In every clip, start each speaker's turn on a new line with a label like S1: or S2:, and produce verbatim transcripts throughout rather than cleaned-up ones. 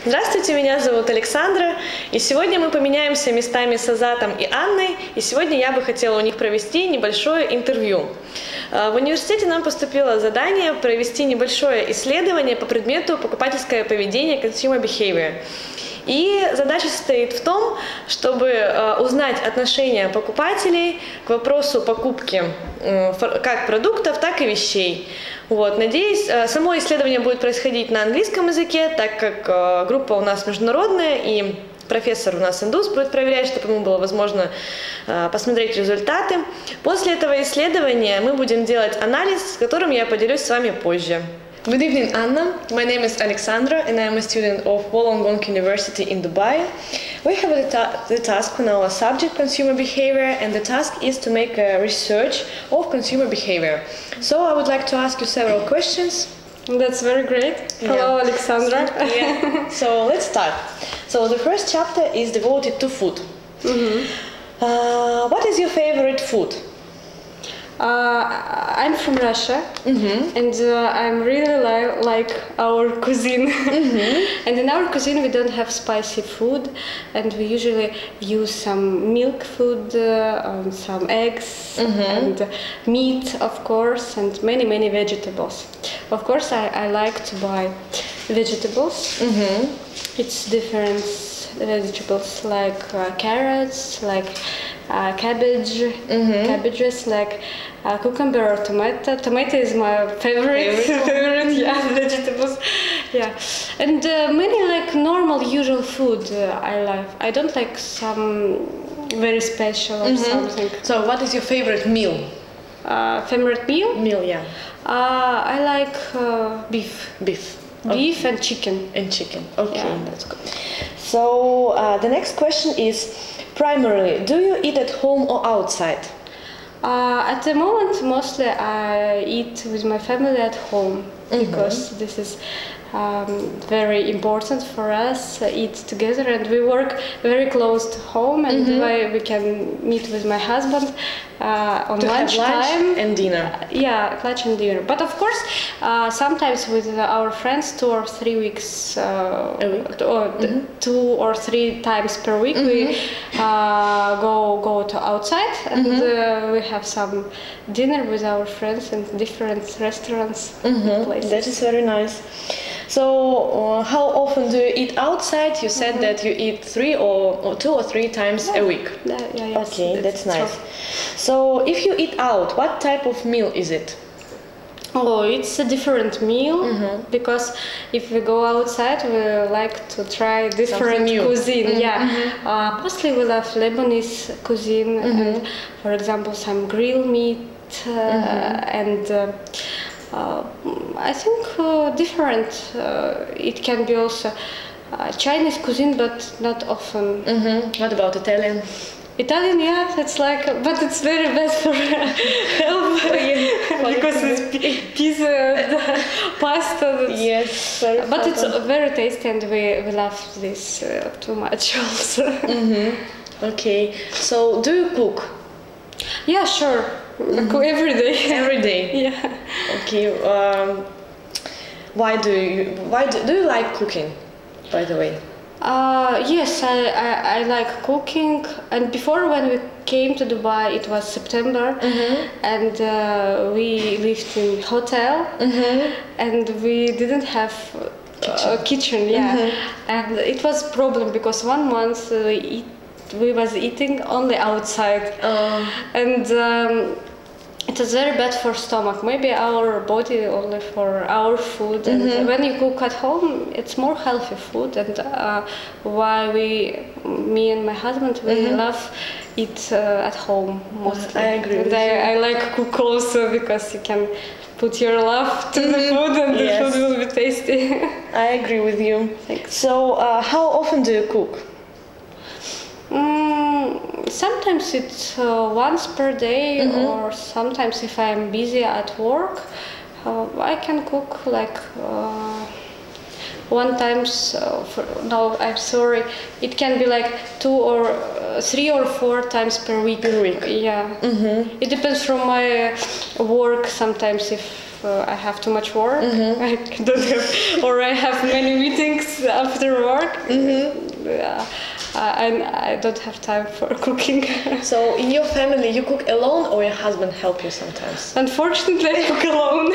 S1: Здравствуйте, меня зовут Александра, и сегодня мы поменяемся местами с Азатом и Анной, и сегодня я бы хотела у них провести небольшое интервью. В университете нам поступило задание провести небольшое исследование по предмету покупательское поведение Consumer Behavior. И задача состоит в том, чтобы узнать отношение покупателей к вопросу покупки как продуктов, так и вещей. Вот, надеюсь, само исследование будет происходить на английском языке, так как группа у нас международная, и профессор у нас индус будет проверять, чтобы ему было возможно посмотреть результаты. После этого исследования мы будем делать анализ, с которым я поделюсь с вами позже. Good evening, Anna. My name is Alexandra, and I am a student of Wollongong University in Dubai. We have the, ta the task on our subject, consumer behavior, and the task is to make a research of consumer behavior. So I would like to ask you several questions.
S2: That's very great. Hello, yeah. Alexandra.
S1: Yeah. So let's start. So the first chapter is devoted to food. Mm-hmm. uh, what is your favorite food?
S2: Uh, I'm from Russia,
S1: mm-hmm.
S2: and uh, I'm really li like our cuisine. Mm-hmm. And in our cuisine we don't have spicy food, and we usually use some milk food, uh, um, some eggs, mm-hmm. and uh, meat, of course, and many many vegetables. Of course, I, I like to buy vegetables. Mm-hmm. It's different vegetables like uh, carrots, like uh, cabbage, mm-hmm. cabbages, like uh, cucumber or tomato. Tomato is my favorite, favorite, favorite yeah, vegetables. Yeah, and uh, many like normal, usual food uh, I like. I don't like some very special or mm-hmm. something.
S1: So, what is your favorite meal?
S2: Uh, favorite meal?
S1: Meal, yeah.
S2: Uh, I like uh, beef.
S1: Beef.
S2: Beef
S1: okay.
S2: and chicken.
S1: And chicken. Okay,
S2: yeah.
S1: that's good. So uh, the next question is, primarily, do you eat at home or outside?
S2: Uh, at the moment, mostly I eat with my family at home, mm-hmm. because this is um, very important for us, uh, eat together, and we work very close to home, and mm-hmm. we can meet with my husband uh, on lunch time
S1: and dinner.
S2: Uh, yeah, lunch and dinner. But of course, uh, sometimes with our friends, two or three weeks, uh,
S1: a week,
S2: or
S1: mm-hmm.
S2: two or three times per week, mm-hmm. we uh, go go to outside, and mm-hmm. uh, we have some dinner with our friends in different restaurants, mm-hmm. places.
S1: That is very nice. So, uh, how often do you eat outside? You said mm-hmm. that you eat three or, or two or three times
S2: yeah.
S1: a week.
S2: Yeah, yeah, yes,
S1: okay, that's, that's nice.
S2: True.
S1: So, if you eat out, what type of meal is it?
S2: Oh, it's a different meal, mm-hmm. because if we go outside, we like to try different cuisine. Mm-hmm. Yeah, mm-hmm. uh, mostly we love Lebanese cuisine, mm-hmm. and for example, some grilled meat, uh, mm-hmm. and. Uh, Uh, I think uh, different. Uh, it can be also uh, Chinese cuisine, but not often.
S1: Mm-hmm. What about Italian?
S2: Italian, yeah, it's like, but it's very bad for health, oh, yeah. because it's pizza, pasta.
S1: Yes,
S2: but important. It's very tasty, and we, we love this uh, too much also.
S1: Mm-hmm. Okay, so do you cook?
S2: Yeah, sure. Mm-hmm. Every day.
S1: Every day.
S2: Yeah.
S1: Okay. Um, why do you why do, do you like cooking? By the way.
S2: Uh, yes, I, I I like cooking. And before, when we came to Dubai, it was September, mm-hmm. and uh, we lived in hotel, mm-hmm. and we didn't have kitchen. a kitchen. Yeah, mm-hmm. and it was a problem because one month we eat. We was eating only outside, uh, and um, it was very bad for stomach. Maybe our body only for our food. Mm-hmm. And when you cook at home, it's more healthy food. And uh, why we, me and my husband, we mm-hmm. love eat uh, at home mostly.
S1: I agree.
S2: And
S1: with
S2: I,
S1: you.
S2: I like cook also because you can put your love to mm-hmm. the food, and yes. the food will be tasty.
S1: I agree with you.
S2: Thanks.
S1: So, uh, how often do you cook?
S2: Mm, sometimes it's uh, once per day, mm-hmm. or sometimes if I'm busy at work, uh, I can cook like uh, one times, uh, for, no, I'm sorry, it can be like two or uh, three or four times per week.
S1: Per week.
S2: Yeah.
S1: Mm-hmm.
S2: It depends from my uh, work. Sometimes if uh, I have too much work,
S1: Mm-hmm.
S2: I don't have, or I have many meetings after work.
S1: Mm-hmm.
S2: Yeah. Uh, and I don't have time for cooking.
S1: So in your family, you cook alone, or your husband help you sometimes?
S2: Unfortunately, I cook alone.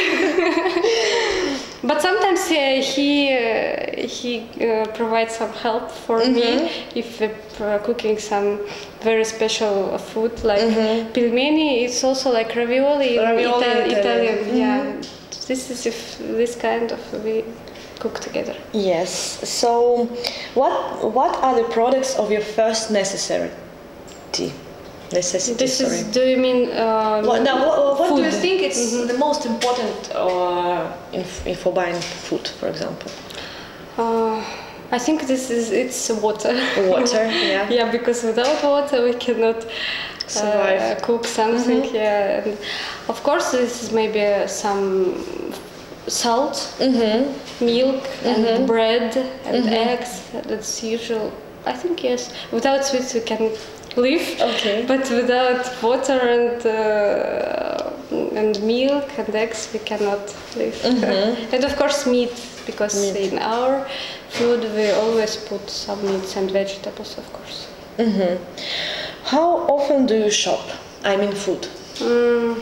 S2: But sometimes uh, he uh, he uh, provides some help for
S1: Mm-hmm.
S2: me if we're cooking some very special food like
S1: Mm-hmm.
S2: pilmeni. It's also like ravioli, in
S1: Ravioli
S2: Ita-
S1: in Italian.
S2: Italian. Yeah, this is if this kind of we cook together.
S1: Yes. So, what what are the products of your first necessity? Necessity.
S2: This
S1: sorry.
S2: is. Do you mean? Um,
S1: What, now, what, what do you
S2: food.
S1: think is
S2: Mhm.
S1: the most important uh, in, in for buying food, for example?
S2: Uh, I think this is it's water.
S1: Water, yeah.
S2: Yeah, because without water we cannot
S1: Survive.
S2: uh, cook something. Yeah, and of course this is maybe uh, some salt,
S1: Mm-hmm.
S2: milk, and
S1: Mhm.
S2: bread and
S1: Mhm.
S2: eggs. That's usual. I think yes. Without sweets we can live.
S1: Okay.
S2: But without water and uh, and milk and eggs we cannot live.
S1: Mhm.
S2: And of course meat, because
S1: Meat.
S2: in our food we always put some meats and vegetables, of course.
S1: Mm-hmm. How often do you shop? I mean food.
S2: Mm,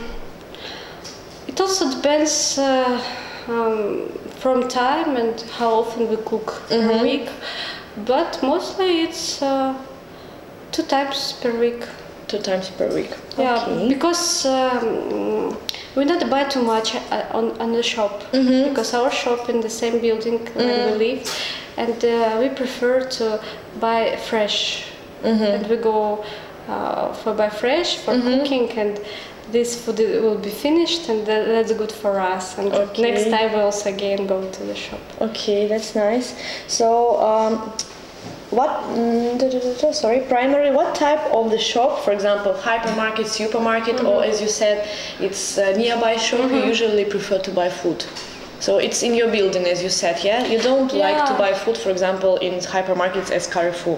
S2: it also depends uh, um, from time and how often we cook
S1: Mhm.
S2: per week, but mostly it's uh, two times per week.
S1: Two times per week.
S2: Yeah,
S1: Okay.
S2: because um, we not buy too much uh, on, on the shop,
S1: Mhm.
S2: because our shop in the same building where we live, and uh, we prefer to buy fresh,
S1: Mhm.
S2: and we go uh, for buy fresh for
S1: Mhm.
S2: cooking, and this food will be finished, and that, that's good for us. And
S1: Okay.
S2: next time we also again go to the shop.
S1: Okay, that's nice. So, um, what? Mm, da, da, da, da, sorry, primary. What type of the shop? For example, hypermarket, supermarket, or as you said, it's a nearby shop. You usually prefer to buy food. So it's in your building, as you said. Yeah, you don't like to
S2: Yeah.
S1: buy food, for example, in hypermarkets as Carrefour.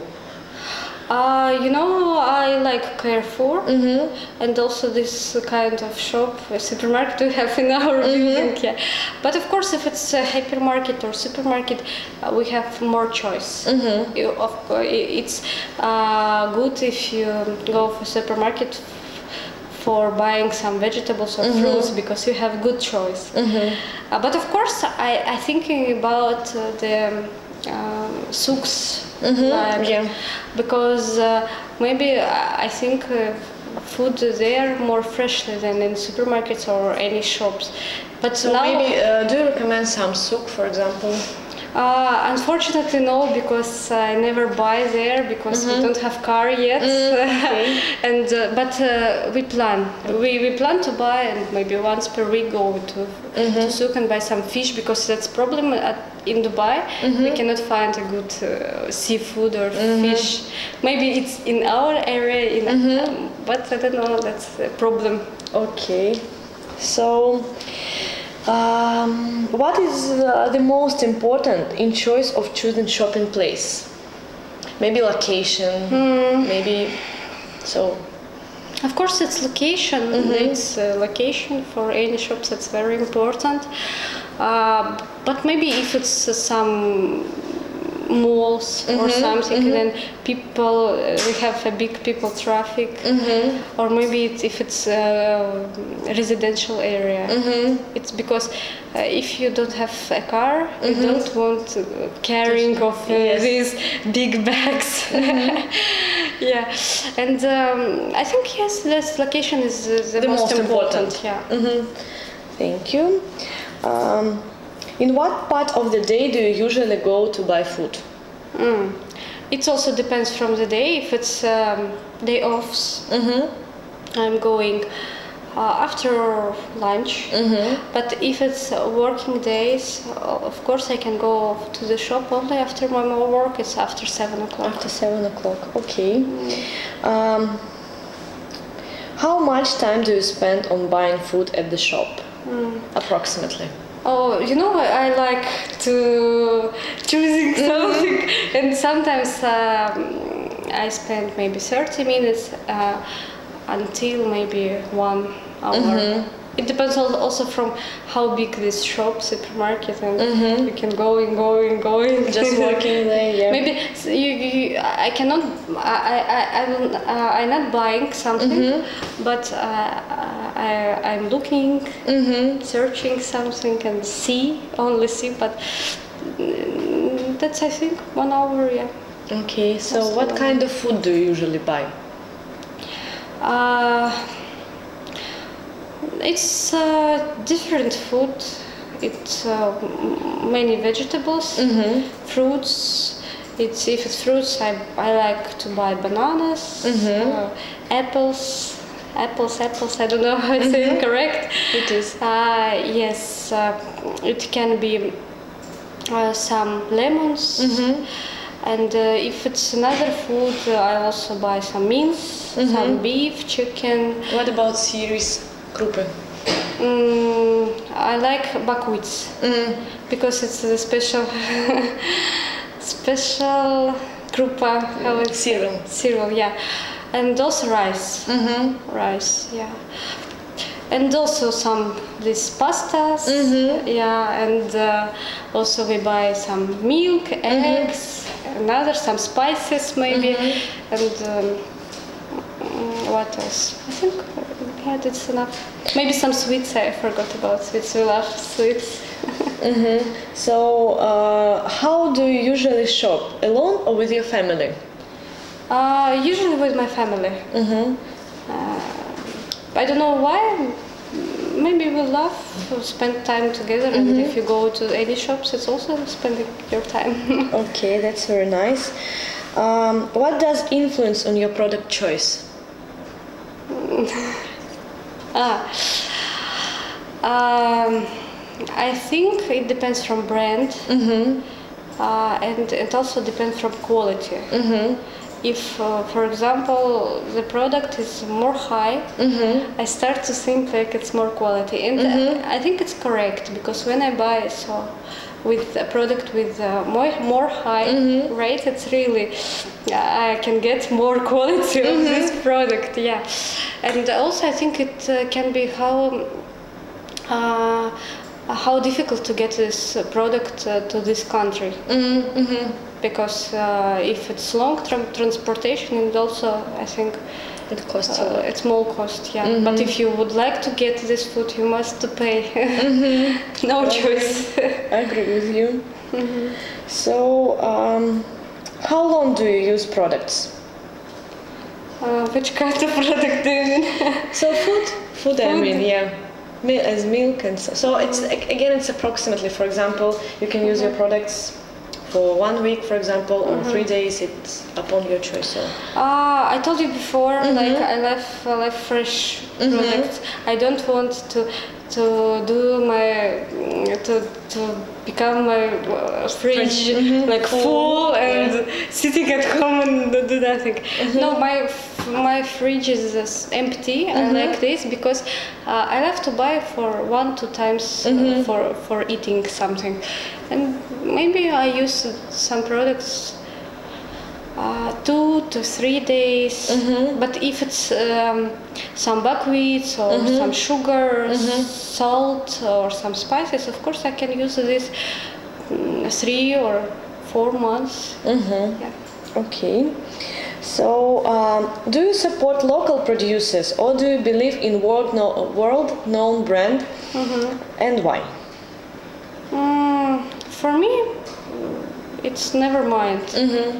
S2: Uh, you know, I like Carrefour,
S1: Mm-hmm.
S2: and also this kind of shop, a supermarket we have in our building. Yeah, but of course, if it's a hypermarket or supermarket, uh, we have more choice.
S1: Mm-hmm.
S2: You, of course, it's uh, good if you go for supermarket f- for buying some vegetables or fruits, because you have good choice.
S1: Mm-hmm.
S2: Uh, but of course, I I thinking about uh, the um, souks,
S1: Mhm,
S2: like,
S1: yeah.
S2: because uh, maybe I I think uh, food there more freshly than in supermarkets or any shops. But
S1: So
S2: now,
S1: maybe, uh, do you recommend some souk, for example?
S2: uh, unfortunately no, because I never buy there because we don't have car yet.
S1: okay.
S2: And uh, but uh, we plan. We, we plan to buy, and maybe once per week go to to souk and buy some fish, because that's problem at, in Dubai. We cannot find a good uh, seafood or fish. Maybe it's in our area, in, um, but I don't know. That's a problem.
S1: Okay. So, um, what is uh, the most important in choice of choosing shopping place? Maybe location. Maybe. So.
S2: Of course, it's location. It's uh, location for any shops. That's very important. Uh, but maybe if it's uh, some malls or something, then people uh, we have a big people traffic, or maybe it's, if it's a residential area. It's because uh, if you don't have a car, you don't want uh, carrying of uh,
S1: Yes.
S2: these big bags. Yeah, and um, I think yes, this location is uh, the,
S1: The
S2: most,
S1: most
S2: important.
S1: important.
S2: Yeah.
S1: Mhm. Thank you. Um, in what part of the day do you usually go to buy food?
S2: Mm. It also depends from the day. If it's um, day offs,
S1: Mm-hmm.
S2: I'm going uh, after lunch. But if it's uh, working days, uh, of course I can go to the shop only after my work. It's after seven o'clock.
S1: After seven o'clock. Okay. Um, how much time do you spend on buying food at the shop? Approximately.
S2: Oh, you know, I like to choosing something, and sometimes um, I spend maybe thirty minutes uh, until maybe one hour. Mm-hmm. It depends also from how big this shop, supermarket, and mm-hmm. you can go and go and go and
S1: just walking there. Yeah.
S2: Maybe you, you, I cannot. I I I will. Uh, I'm not buying something, mm-hmm. but uh, I I'm looking, mm-hmm. searching something and see only see. But that's I think one hour. Yeah.
S1: Okay. So that's what kind of food do you usually buy?
S2: Uh. It's uh, different food. It's uh, many vegetables, mm-hmm. fruits. It's if it's fruits, I, I like to buy bananas, mm-hmm. uh, apples, apples, apples. I don't know how to say it correct.
S1: It is.
S2: Uh, yes, uh, it can be uh, some lemons, mm-hmm. and uh, if it's another food, uh, I also buy some meats, mm-hmm. some beef, chicken.
S1: What about cereals? Kruppe.
S2: Mm, I like buckwheat mm. because it's a special, special krupa. How it's
S1: cereal.
S2: Cereal, yeah, and also rice. Mm-hmm. Rice, yeah, and also some these pastas. Mm-hmm. Yeah, and uh, also we buy some milk, mm-hmm. eggs, another some spices maybe, mm-hmm. and. Um, What else? I think yeah, that's enough. Maybe some sweets. I forgot about sweets. We love sweets.
S1: Mm-hmm. So, uh, how do you usually shop? Alone or with your family?
S2: Uh, usually with my family. Mm-hmm. Uh, I don't know why. Maybe we love to spend time together, mm-hmm. and if you go to any shops, it's also spending your time.
S1: Okay, that's very nice. Um, what does influence on your product choice?
S2: ah, um, I think it depends from brand, mm-hmm. uh, and it also depends from quality. Mm-hmm. If, uh, for example, the product is more high, mm-hmm. I start to think like it's more quality, and mm-hmm. I think it's correct because when I buy so with a product with uh, more more high mm-hmm. rate, it's really uh, I can get more quality mm-hmm. of this product. Yeah, and also I think it uh, can be how. Uh, how difficult to get this product uh, to this country. Mm-hmm. Mm-hmm. Because uh, if it's long tra- transportation, and also I think
S1: it costs
S2: uh,
S1: a lot.
S2: It's more cost, yeah.
S1: Mm-hmm.
S2: But if you would like to get this food, you must to pay. Mm-hmm. No
S1: I
S2: choice.
S1: Agree. I agree with you. Mm-hmm. So, um, how long do you use products?
S2: Uh, which kind of product do you mean?
S1: So food, food. food. I mean, yeah. As milk and so, so it's again it's approximately, for example, you can use mm-hmm. your products for one week, for example, or mm-hmm. three days. It's upon your choice. So
S2: uh, I told you before, mm-hmm. like I love I love fresh mm-hmm. products. I don't want to to do my to to become my uh, fridge mm-hmm. like full, full and yeah. sitting at home and do nothing. Mm-hmm. No, my my fridge is uh, empty. Mm-hmm. I like this because uh, I love to buy for one two times mm-hmm. uh, for for eating something, and maybe I use some products. Uh, two to three days, mm-hmm. but if it's um, some buckwheat or mm-hmm. some sugar, mm-hmm. salt or some spices, of course I can use this um, three or four months. Mm-hmm. Yeah.
S1: Okay. So, um, do you support local producers or do you believe in world no- world-known brand, mm-hmm. and why?
S2: Mm, for me, it's never mind. Mm-hmm.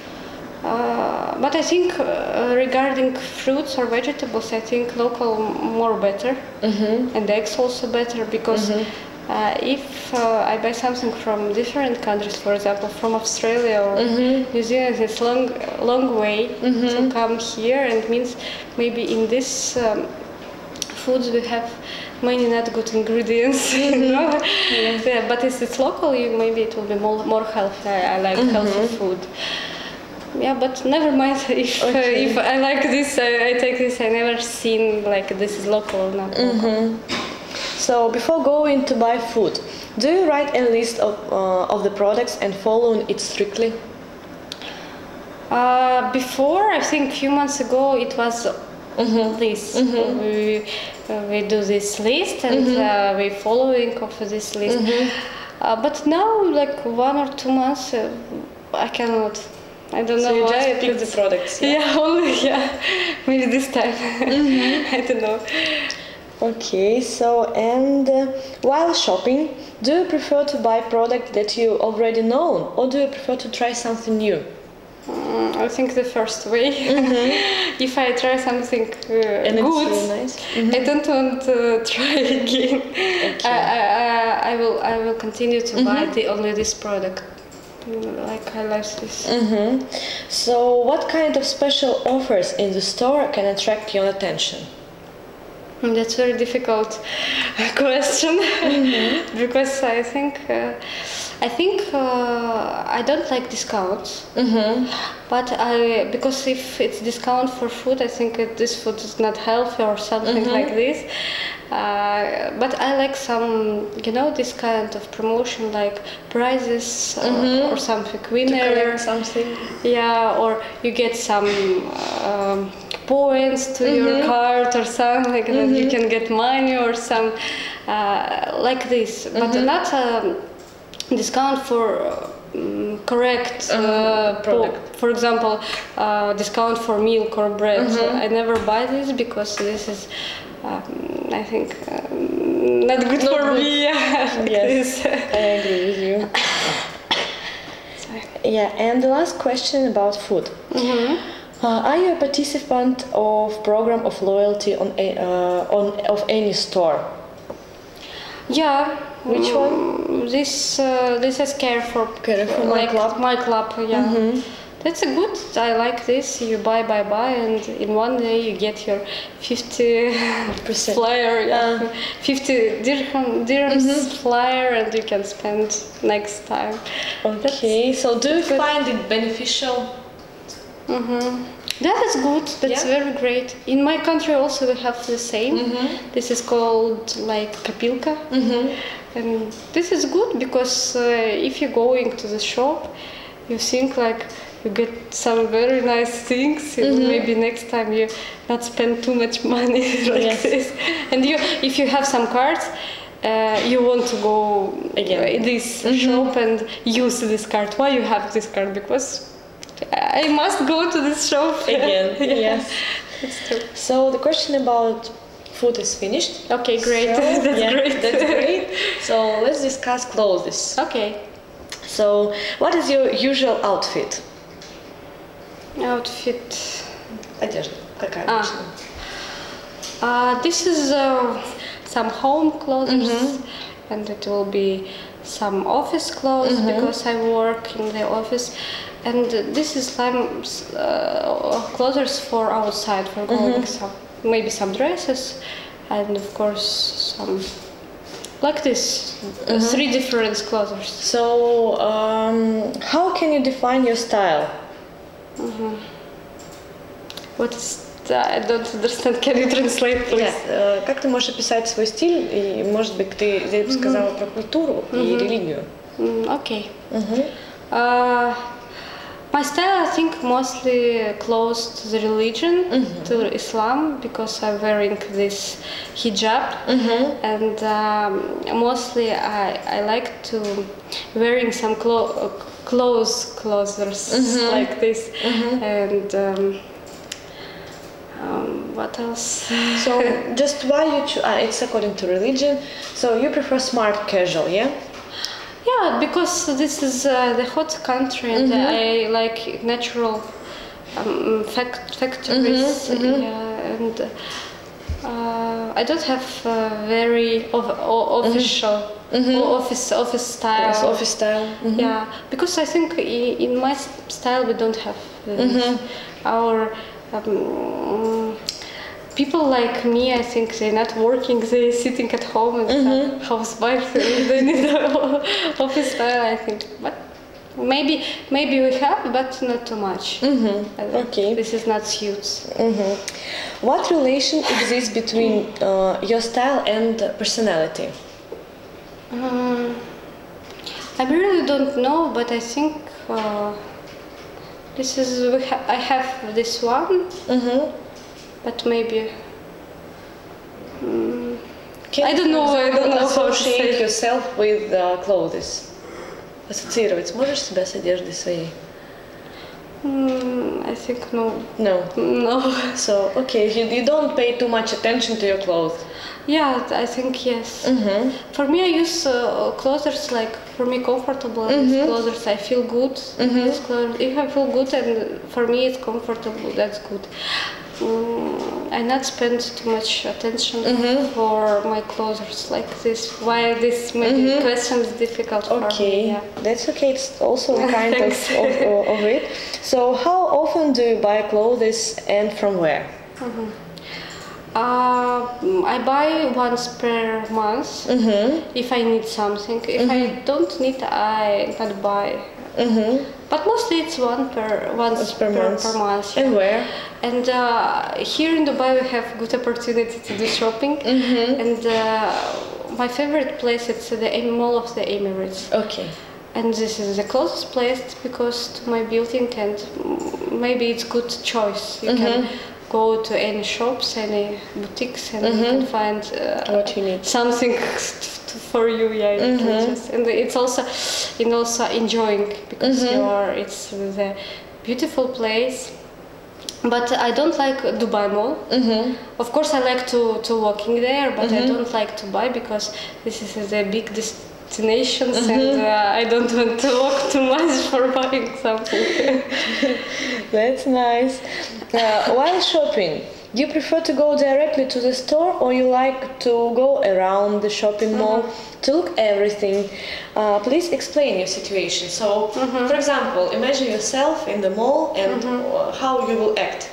S2: Uh, but I think uh, regarding fruits or vegetables, I think local more better, mm-hmm. and eggs also better because mm-hmm. uh, if uh, I buy something from different countries, for example from Australia or mm-hmm. New Zealand, it's long long way mm-hmm. to come here, and it means maybe in this um, foods we have many not good ingredients, mm-hmm. you know. Yes. Yeah, but if it's local, you, maybe it will be more more healthy. I, I like mm-hmm. healthy food. Yeah, but never mind if okay. uh, if I like this, I, I take this. I never seen like this is local or not local. Mm-hmm.
S1: So before going to buy food, do you write a list of, uh, of the products and follow it strictly?
S2: Uh, before, I think a few months ago, it was mm-hmm. this. Mm-hmm. We, uh, we do this list and mm-hmm. uh, we following of this list. Mm-hmm. uh, but now, like one or two months, uh, I cannot. I don't
S1: so
S2: know
S1: you
S2: why.
S1: just pick the products. Yeah,
S2: yeah only yeah. Maybe this time. Mm-hmm. I don't know.
S1: Okay, so and uh, while shopping, do you prefer to buy products that you already know, or do you prefer to try something new?
S2: Mm, I think the first way. Mm-hmm. If I try something uh,
S1: and
S2: good,
S1: it's really nice. Mm-hmm.
S2: I don't want to try again. Okay. I, I, I will I will continue to mm-hmm. buy the, only this product. Like I like this.
S1: Mm-hmm. So, what kind of special offers in the store can attract your attention?
S2: That's a very difficult question mm-hmm. because I think uh, I think uh, I don't like discounts. Mm-hmm. But I because if it's discount for food, I think it, this food is not healthy or something mm-hmm. like this. Uh, but I like some, you know, this kind of promotion like prizes mm-hmm. or, or something winner,
S1: something.
S2: Yeah, or you get some um, points to mm-hmm. your card or something, like mm-hmm. that you can get money or some uh, like this, mm-hmm. but not a discount for. Uh, Um, correct uh, uh, product. Po- for example, uh, discount for milk or bread. Mm-hmm. I never buy this because this is, um, I think, um, not good not for good. me. Yeah,
S1: yes, I agree with you. Yeah, and the last question about food. Mm-hmm. Uh, are you a participant of program of loyalty on a, uh, on of any store?
S2: Yeah.
S1: Which one?
S2: This uh, this is Carrefour.
S1: Carrefour, my
S2: like
S1: club.
S2: My club, yeah. Mm-hmm. That's a good. I like this. You buy, buy, buy, and in one day you get your fifty percent flyer, yeah, uh, fifty dirham dirhams mm-hmm. flyer, and you can spend next time.
S1: Okay. That's so, do you good. find it beneficial?
S2: Mm-hmm. That is good. That's yeah. very great. In my country also we have the same. Mm-hmm. This is called like Kapilka. Mm-hmm. And this is good because uh, if you're going to the shop, you think like you get some very nice things. Mm-hmm. Maybe next time you not spend too much money like yes. this. And you, if you have some cards, uh, you want to go again in this mm-hmm. shop and use this card. Why you have this card? Because I must go to this shop
S1: again.
S2: yeah.
S1: Yes,
S2: that's true.
S1: So the question about food is finished.
S2: Okay, great.
S1: So,
S2: that's
S1: yeah,
S2: great.
S1: That's great. So let's discuss clothes.
S2: Okay.
S1: So what is your usual outfit?
S2: Outfit.
S1: Одежда. Какая
S2: ah.
S1: обычно?
S2: Uh, this is uh, some home clothes, mm-hmm. and it will be some office clothes mm-hmm. because I work in the office. And this is some uh, clothes for outside, for going mm-hmm. some, maybe some dresses, and of course some like this, mm-hmm. uh, three different clothes.
S1: So, um, how can you define your style?
S2: Mm-hmm. What is that? I don't understand. Can you translate, please?
S1: Yeah. Uh, как ты можешь описать свой стиль? И, может быть, ты здесь mm-hmm. сказала про культуру mm-hmm. и религию.
S2: Mm, okay.
S1: Mm-hmm.
S2: Uh, My style, I think, mostly close to the religion, mm-hmm. to Islam, because I'm wearing this hijab, mm-hmm. and um, mostly I, I like to wearing some clo- clothes, clothes mm-hmm. like this, mm-hmm. and um, um, what else?
S1: So, just why you choose? Uh, it's according to religion. So you prefer smart casual, yeah?
S2: Yeah, because this is uh, the hot country and mm-hmm. I like natural um, fact- factories mm-hmm, mm-hmm. Yeah, and uh, I don't have uh, very ov- o- official mm-hmm. o- office office style.
S1: Yes, office style. Mm-hmm.
S2: Yeah, because I think I- in my style we don't have this. Mm-hmm. Our um, people like me, I think they're not working, they're sitting at home and mm-hmm. housewife, they need an office style, I think. But Maybe maybe we have, but not too much.
S1: Mm-hmm. Okay.
S2: This is not suits.
S1: Mm-hmm. What relation exists between uh, your style and personality?
S2: Um, I really don't know, but I think uh, this is we ha- I have this one,
S1: Mm-hmm.
S2: but maybe um,
S1: Can
S2: I
S1: you,
S2: don't
S1: for
S2: know. I
S1: example,
S2: don't know how to
S1: associate
S2: say.
S1: yourself with uh, clothes. Ассоциировать сможешь себя с одеждой своей?
S2: Mm, I think no,
S1: No.
S2: no.
S1: So, okay, you, you don't pay too much attention to your clothes.
S2: Yeah, I think yes.
S1: Mm-hmm.
S2: For me, I use uh, clothes like for me comfortable. Mm-hmm. Clothes, I feel good.
S1: Mm-hmm.
S2: These clothes, if I feel good and for me it's comfortable, that's good. Mm, I not spend too much attention
S1: Mm-hmm.
S2: for my clothes like this. Why this maybe
S1: Mm-hmm.
S2: question is difficult for
S1: Okay,
S2: me? Yeah.
S1: that's okay. It's also a kind of,
S2: Thanks.
S1: of, of, of it. So, how often do you buy clothes and from where?
S2: Uh, I buy once per month
S1: Mm-hmm.
S2: if I need something. If I don't need, I not buy.
S1: Mm-hmm.
S2: But mostly it's one per once
S1: Once per
S2: per,
S1: month.
S2: per month.
S1: And where?
S2: And uh, here in Dubai we have good opportunity to do shopping.
S1: Mm-hmm.
S2: And uh, my favorite place it's the Em- Mall of the Emirates.
S1: Okay.
S2: And this is the closest place because to my building and mm, maybe it's good choice. You can go to any shops, any boutiques, and you can find uh,
S1: What you need.
S2: something to, for you. Yeah, you can just, and it's also, and also enjoying because you are. It's the beautiful place. But I don't like Dubai Mall.
S1: Mm-hmm.
S2: Of course, I like to to walking there, but I don't like to buy because this is the big destinations, and uh, I don't want to walk too much for buying something.
S1: That's nice. Uh, while shopping, do you prefer to go directly to the store or you like to go around the shopping mall to look everything? Uh, please explain your situation. So, for example, imagine yourself in the mall and uh, how you will act.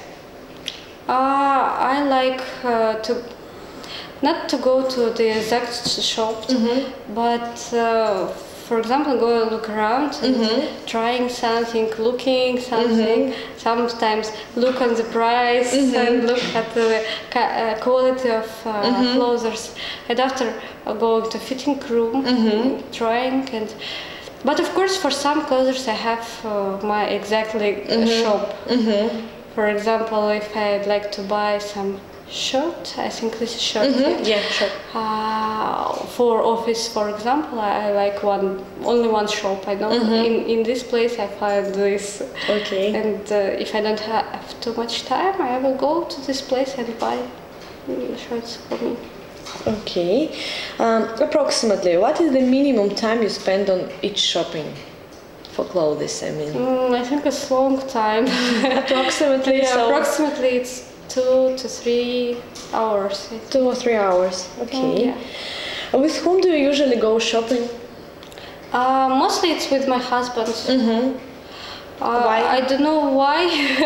S2: Uh, I like uh, to not to go to the exact shop, but uh, for example, go and look around, and trying something, looking something. Sometimes look on the price and look at the ca- uh, quality of uh, clothes, and after uh, going to fitting room, trying and. But of course, for some clothes, I have uh, my exactly uh, shop. For example, if I'd like to buy some shirt, I think this is shirt.
S1: Mm-hmm. Yeah, sure.
S2: Uh, for office, for example, I, I like one only one shop. I know in in this place I find this.
S1: Okay.
S2: And uh, if I don't have too much time, I will go to this place and buy mm, shirts for me.
S1: Okay. Um, approximately, what is the minimum time you spend on each shopping for clothes? I mean,
S2: Mm, I think it's long time.
S1: approximately.
S2: Yeah,
S1: so
S2: approximately it's two to three hours. I think.
S1: two or three hours. Okay.
S2: Yeah.
S1: With whom do you usually go shopping?
S2: Uh, mostly it's with my husband.
S1: Mm-hmm.
S2: Uh,
S1: Why?
S2: I don't know why.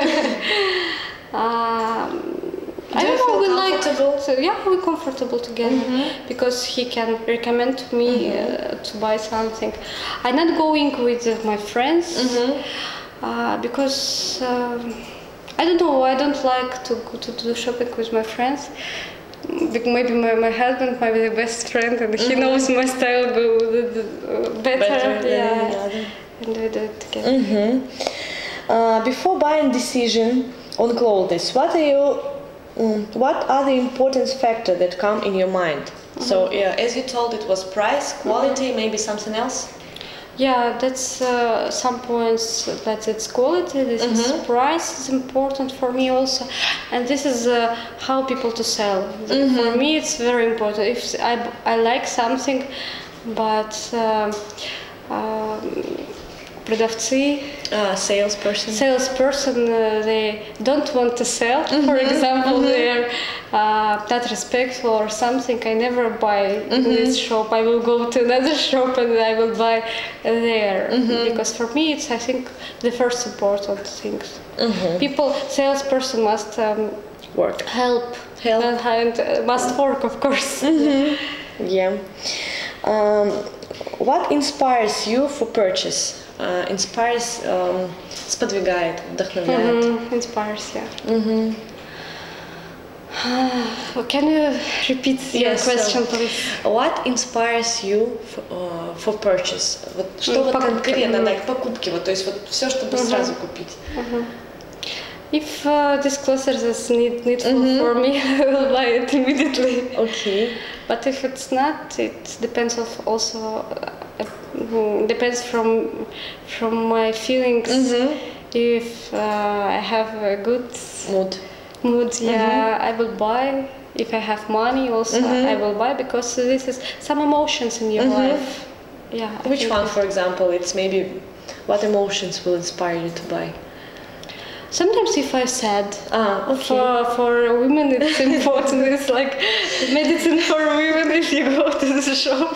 S2: um, I
S1: Do you
S2: don't know.
S1: feel
S2: We like
S1: comfortable?
S2: to, yeah, we're comfortable together because he can recommend to me uh, to buy something. I'm not going with uh, my friends uh, because um, I don't know. I don't like to go to do shopping with my friends. Bec- Maybe my, my husband might be the best friend, and he knows my style go, uh, better.
S1: Better than
S2: yeah,
S1: the other.
S2: and we do it together.
S1: Mm-hmm. Uh, before buying decision on clothes, what are you, mm, what are the important factors that come in your mind? So, yeah, as you told, it was price, quality, maybe something else.
S2: Yeah, that's uh, some points that it's quality. This is price is important for me also, and this is uh, how people to sell. For me, it's very important. If I, I like something, but um, um, продавцы,
S1: Uh, salesperson.
S2: salesperson, uh, they don't want to sell. For example, they're uh, not respectful or something. I never buy in this shop. I will go to another shop and I will buy there because for me, it's I think the first important things. People, salesperson must um,
S1: Work.
S2: help,
S1: Help.
S2: and, and uh, must work, of course.
S1: Yeah. Um, what inspires you for purchase? uh, inspires, um, сподвигает, вдохновляет?
S2: Mm-hmm. Inspires, yeah.
S1: Mm-hmm.
S2: Can you repeat your
S1: Yes,
S2: question,
S1: so,
S2: please?
S1: What inspires you for, uh, for purchase? Вот что
S2: Ну,
S1: вот
S2: покупки,
S1: конкретно,
S2: мгм.
S1: да, к покупке, вот, то есть вот все, чтобы сразу купить.
S2: If uh, this closer is need, needful
S1: Mhm.
S2: for me, I will buy it immediately.
S1: Okay.
S2: But if it's not, it depends of also uh, mm, depends from from my feelings.
S1: Mhm.
S2: If uh, I have a good
S1: Mood.
S2: mood, yeah, I will buy. If I have money, also
S1: Mhm.
S2: I will buy because this is some emotions in your
S1: Mhm.
S2: life. Yeah. I
S1: Which
S2: think
S1: one,
S2: it-
S1: for example? It's maybe what emotions will inspire you to buy?
S2: Sometimes if I'm sad,
S1: Ah, okay.
S2: for, for women it's important. It's like medicine for women if you go to the shop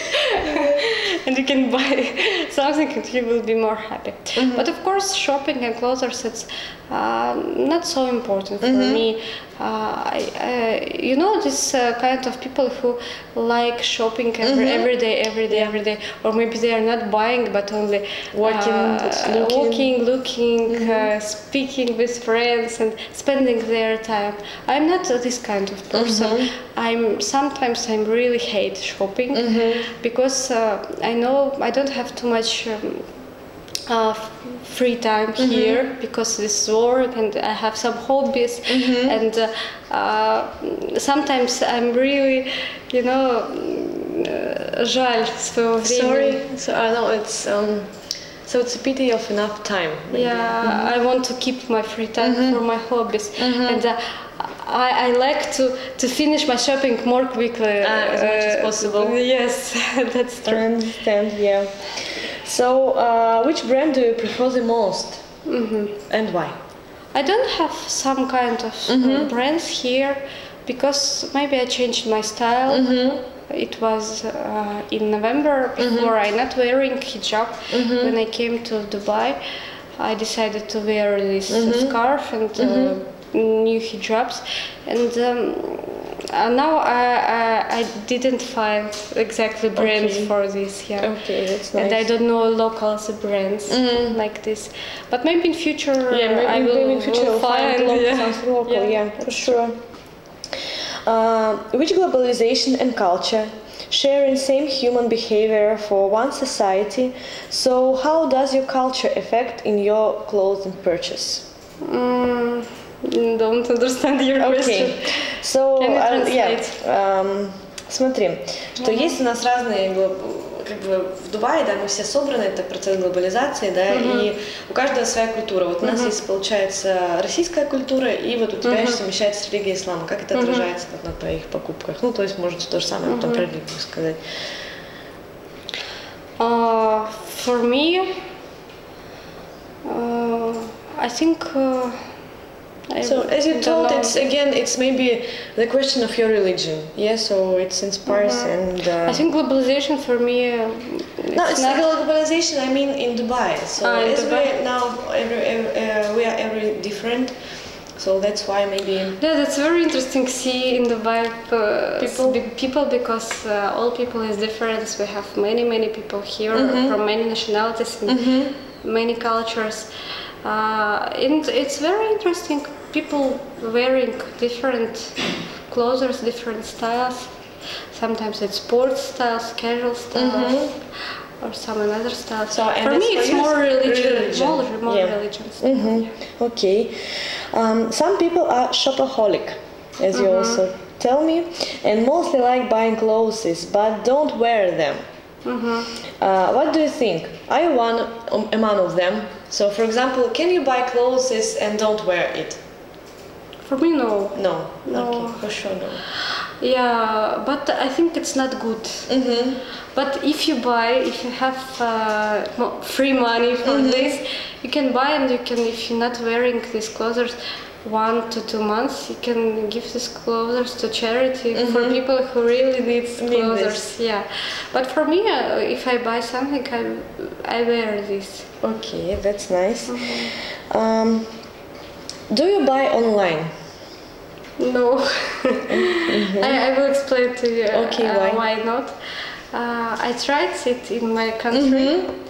S2: and you can buy something and you will be more happy.
S1: Mm-hmm.
S2: But of course shopping and clothes it's uh, not so important for
S1: Mm-hmm.
S2: me. Uh, I, uh, you know this uh, kind of people who like shopping every,
S1: Mm-hmm.
S2: every day, every day,
S1: Yeah.
S2: every day, or maybe they are not buying but only
S1: Walking,
S2: uh,
S1: looking.
S2: walking, looking,
S1: Mm-hmm.
S2: uh, speaking with friends and spending their time. I'm not this kind of person.
S1: Mhm.
S2: I'm sometimes I'm really hate shopping
S1: Mhm.
S2: because uh, I know I don't have too much um, uh, f- free time here because this work and I have some hobbies and uh, uh, sometimes I'm really, you know, uh, жаль своего времени.
S1: Sorry. So I know it's um. So it's a pity of enough time. Maybe.
S2: Yeah, I want to keep my free time for my hobbies, and uh, I, I like to, to finish my shopping more quickly.
S1: Ah, as much as
S2: uh,
S1: possible.
S2: Yes, that's
S1: I
S2: true.
S1: understand. Yeah. So, uh, which brand do you prefer the most, and why?
S2: I don't have some kind of uh, brands here because maybe I changed my style. It was uh, in November before I not wearing hijab. When I came to Dubai, I decided to wear this uh, scarf and uh, new hijabs, and um, uh, now I, I I didn't find exactly brands
S1: Okay.
S2: for this. Yeah.
S1: Okay, that's nice.
S2: And I don't know local brands like this, but maybe in future
S1: Yeah, maybe,
S2: I will,
S1: maybe in future
S2: will
S1: you'll find, local,
S2: yeah.
S1: something local.
S2: Yeah,
S1: Yeah, for
S2: that's
S1: sure. Uh, which globalization and culture share in same human behavior for one society? So how does your culture affect in your clothing purchase?
S2: Mm, don't understand your question.
S1: Okay, so
S2: Can you
S1: uh, yeah,
S2: translate?
S1: um, смотри, что есть у нас разные гло- как бы в Дубае, да, мы все собраны, это процесс глобализации, да, и у каждого своя культура. Вот у нас есть, получается, российская культура, и вот у тебя еще совмещается религия ислама. Как это отражается вот на твоих покупках? Ну, то есть, может, то же самое потом про религию сказать.
S2: Uh, for me, uh, I think. Uh, I
S1: So, as you
S2: don't
S1: told,
S2: know.
S1: it's again, it's maybe the question of your religion. Yeah, so it's inspires and. Uh,
S2: I think globalization for me. Uh,
S1: No,
S2: it's
S1: it's
S2: not.
S1: not globalization. I mean in Dubai. So
S2: Ah, in
S1: as
S2: Dubai.
S1: we now every, every, uh, we are every different. So that's why maybe.
S2: Yeah, that's very interesting. See in Dubai, uh,
S1: People?
S2: big people because uh, all people is different. We have many many people here from many nationalities and many cultures, uh, and it's very interesting. People wearing different clothes, different styles. Sometimes it's sports styles, casual styles, or some another styles.
S1: So, and
S2: for
S1: it's
S2: me,
S1: for
S2: it's
S1: you,
S2: more religion,
S1: religion.
S2: more, more
S1: Yeah.
S2: religion.
S1: Mhm. Okay. Um, some people are shopaholic, as you also tell me, and mostly like buying clothes, but don't wear them. Uh, what do you think? Are you one um, among of them? So, for example, can you buy clothes and don't wear it?
S2: For me, no.
S1: No.
S2: No.
S1: Okay, for sure no.
S2: Yeah, but I think it's not good.
S1: Mm-hmm.
S2: But if you buy, if you have uh, mo- free money for this, you can buy and you can, if you're not wearing these clothes one to two months, you can give these clothes to charity for people who really need
S1: Need
S2: clothes.
S1: this.
S2: Yeah, but for me, uh, if I buy something, I, I wear this.
S1: Okay, that's nice. Um, do you buy online?
S2: No, I, I will explain to you
S1: Okay,
S2: uh,
S1: why?
S2: why not. Uh, I tried it in my country,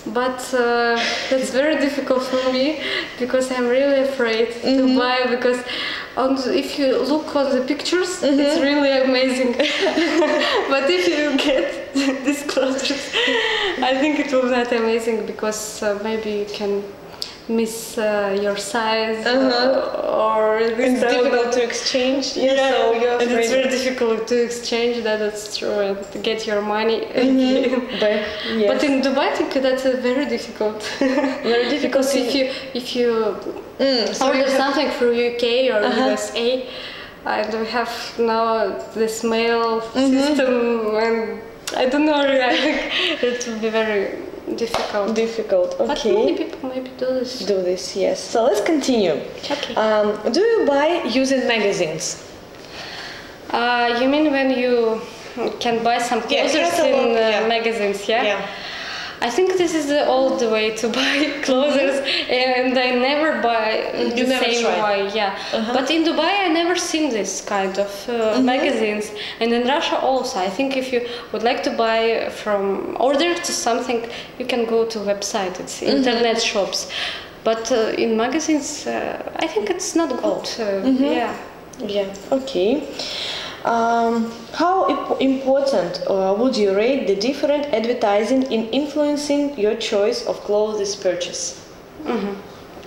S2: but uh, that's very difficult for me because I'm really afraid mm-hmm. to buy, because on the, if you look on the pictures, mm-hmm. it's really amazing. But if you get these clothes, I think it will not amazing, because uh, maybe you can miss uh, your size uh-huh. or
S1: it's difficult to exchange.
S2: Yeah, yeah, so you're and it's very difficult to exchange that. That's true, and to get your money.
S1: Mm-hmm. but, yes.
S2: but in Dubai, I think that's uh, very difficult.
S1: Very difficult
S2: because if you if you mm, so order you have... something from U K or uh-huh. U S A, and we have now this mail mm-hmm. system, and I don't know. I think it will be very difficult.
S1: Difficult, okay.
S2: But many people maybe do this.
S1: Do this, yes. So let's continue.
S2: Okay.
S1: Um, do you buy using magazines?
S2: Uh, you mean when you can buy some clothes yeah, in uh, yeah. magazines, yeah?
S1: Yeah.
S2: I think this is the old way to buy clothes, mm-hmm. and I never buy
S1: you
S2: the
S1: never
S2: same
S1: tried.
S2: way. Yeah, uh-huh. But in Dubai, I never seen this kind of uh, mm-hmm. magazines, and in Russia also. I think if you would like to buy from order to something, you can go to website. It's mm-hmm. internet shops, but uh, in magazines, uh, I think it's not good. Uh,
S1: mm-hmm.
S2: Yeah.
S1: Yeah. Okay. Um, how imp- important uh, would you rate the different advertising in influencing your choice of clothes purchase?
S2: Mm-hmm.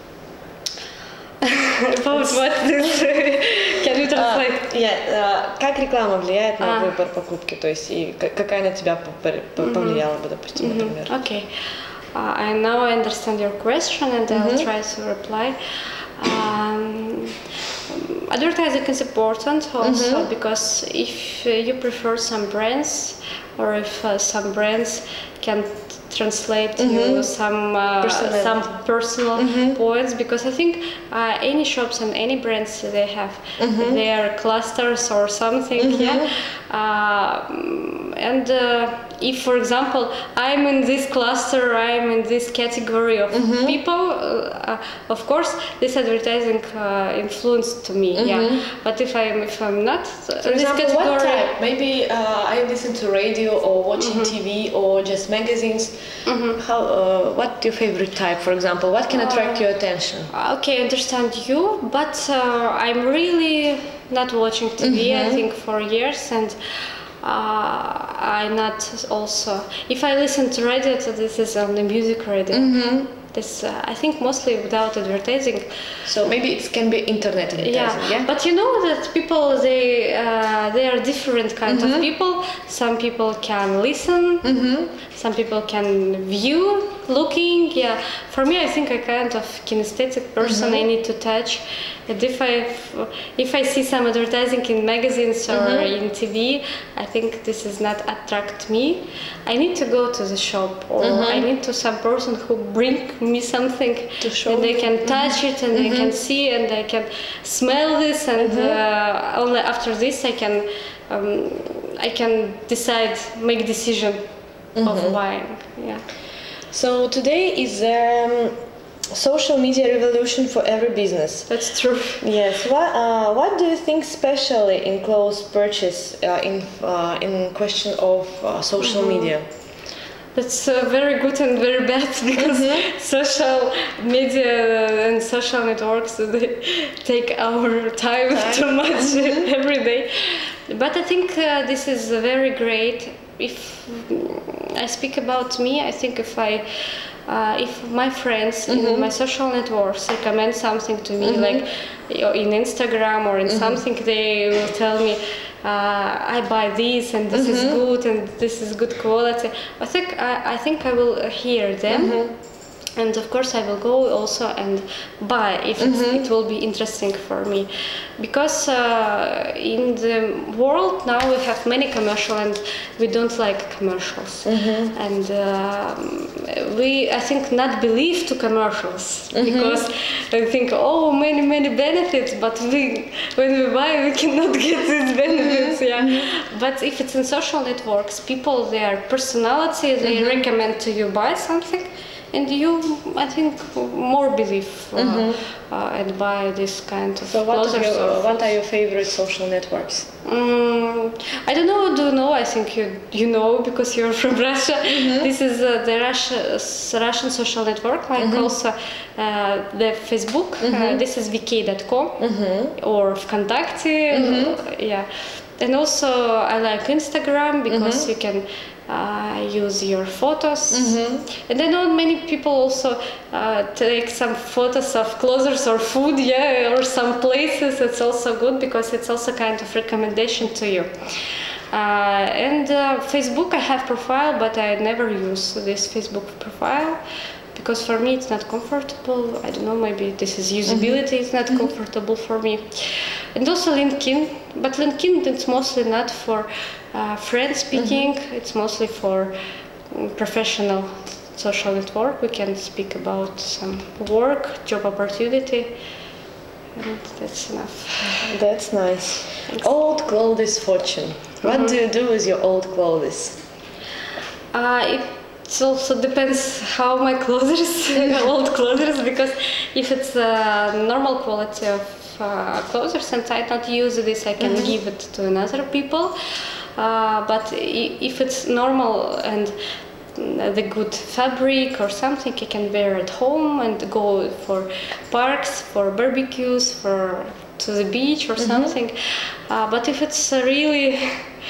S2: About what this? Can you translate?
S1: Uh, yeah, uh, как реклама влияет на uh. выбор покупки, то есть и какая на тебя повлияла бы, допустим,
S2: mm-hmm.
S1: например?
S2: Okay. Uh, I now understand your question, and mm-hmm. I'll try to reply. Um, advertising is important also mm-hmm. because if uh, you prefer some brands, or if uh, some brands can t- translate mm-hmm. you some uh, some personal mm-hmm. points, because I think uh, any shops and any brands, they have mm-hmm. their clusters or something, mm-hmm. yeah. Uh, and uh, if, for example, I'm in this cluster, I'm in this category of mm-hmm. people, uh, of course, this advertising uh, influenced to me, mm-hmm. yeah. But if I'm if I'm not, uh,
S1: for
S2: this
S1: example,
S2: category,
S1: what type? Maybe uh, I listen to radio or watching mm-hmm. T V or just magazines. Mm-hmm. How? Uh, what your favorite type, for example? What can attract uh, your attention?
S2: Okay, I understand you, but uh, I'm really not watching T V. Mm-hmm. I think for years, and uh, I'm not also. If I listen to radio, so this is on the music radio. Mm-hmm. This uh, I think mostly without advertising.
S1: So maybe it can be internet advertising.
S2: Yeah,
S1: yeah?
S2: But you know that people, they uh, they are different kind mm-hmm. of people. Some people can listen. Mm-hmm. Some people can view, looking. Yeah. For me, I think I'm kind of kinesthetic person. Mm-hmm. I need to touch. And if I if I see some advertising in magazines or mm-hmm. in T V, I think this is not attract me. I need to go to the shop, or mm-hmm. I need to some person who bring me something
S1: to show,
S2: and they can touch mm-hmm. it, and mm-hmm. they can see, and they can smell this, and mm-hmm. uh, only after this I can um, I can decide, make decision mm-hmm. of buying. Yeah.
S1: So today is um, social media revolution for every business.
S2: That's true.
S1: Yes. What uh, What do you think specially in clothes purchase uh, in uh, in question of uh, social mm-hmm. media?
S2: That's uh, very good and very bad, because mm-hmm. social media and social networks, they take our time, time. too much mm-hmm. every day. But I think uh, this is very great. If I speak about me, I think if I Uh, if my friends mm-hmm. in my social networks recommend something to me, mm-hmm. like in Instagram or in mm-hmm. something, they will tell me, uh, I buy this and this mm-hmm. is good and this is good quality. I think I, I think I will hear them. Mm-hmm. And of course I will go also and buy if mm-hmm. it will be interesting for me, because uh, in the world now we have many commercials and we don't like commercials, mm-hmm. and uh, we I think not believe to commercials mm-hmm. because I think oh many many benefits, but we when we buy we cannot get these benefits. Mm-hmm. Yeah, mm-hmm. But if it's in social networks, people, their personality, they mm-hmm. recommend to you buy something. and you, I think, more believe uh, mm-hmm. uh, and buy this kind of.
S1: So what are your, what are your favorite social networks?
S2: Um, I don't know. Do you know? I think you you know because you're from Russia. Mm-hmm. This is uh, the Russia, Russian social network, like mm-hmm. also uh, the Facebook. Mm-hmm. Uh, this is v k dot com mm-hmm. or Vkontakte. Mm-hmm. Yeah, and also I like Instagram because mm-hmm. you can uh, use your photos. Mm-hmm. And I know many people also uh, take some photos of clothes or food, yeah, or some places. It's also good because it's also kind of recommendation to you. Uh, and uh, Facebook, I have profile, but I never use this Facebook profile because for me it's not comfortable. I don't know, maybe this is usability, mm-hmm. it's not mm-hmm. comfortable for me. And also LinkedIn, but LinkedIn it's mostly not for uh, friends speaking, mm-hmm. it's mostly for um, professional social network. We can speak about some work, job opportunity, and that's enough.
S1: That's nice. Thanks. Old clothes fortune. What mm-hmm. do you do with your old clothes?
S2: Uh, it also depends how my clothes, old clothes, because if it's a normal quality of uh, clothes and I don't use this, I can mm-hmm. give it to another people. Uh, but if it's normal and the good fabric or something, I can wear at home and go for parks, for barbecues, for to the beach or mm-hmm. something. Uh, but if it's really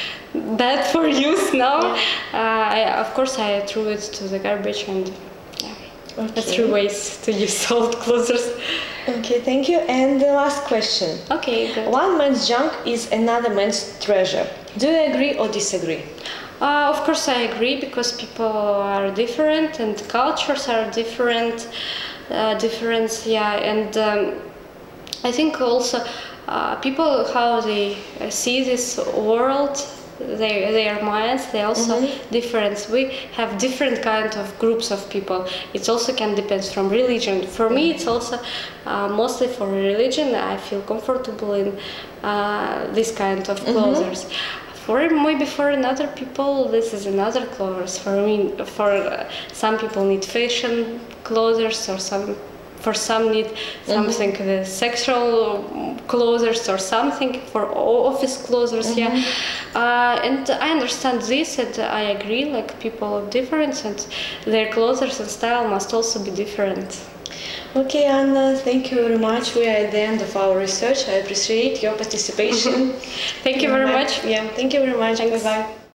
S2: bad for use now, uh, I, of course I threw it to the garbage and yeah, okay. That's three ways to use old clothes.
S1: Okay, thank you. And the last question.
S2: Okay, good.
S1: One man's junk is another man's treasure. Do you agree or disagree?
S2: Uh, of course I agree because people are different and cultures are different, uh, different, yeah, and um, I think also uh, people how they see this world, their their minds, they also mm-hmm. different. We have different kind of groups of people. It also can depend from religion. For me, it's also uh, mostly for religion. I feel comfortable in uh, this kind of clothes. Mm-hmm. For maybe for another people, this is another clothes. For me, for uh, some people need fashion clothes, or some for some need something mm-hmm. the sexual clothes or something for office clothes. Mm-hmm. Yeah, uh, and I understand this, and I agree. Like people are different, and their clothes and style must also be different.
S1: Okay, Anna, thank you very much. We are at the end of our research. I appreciate your participation.
S2: Thank you very much.
S1: Yeah, thank you very much.
S2: Thanks.
S1: Bye-bye.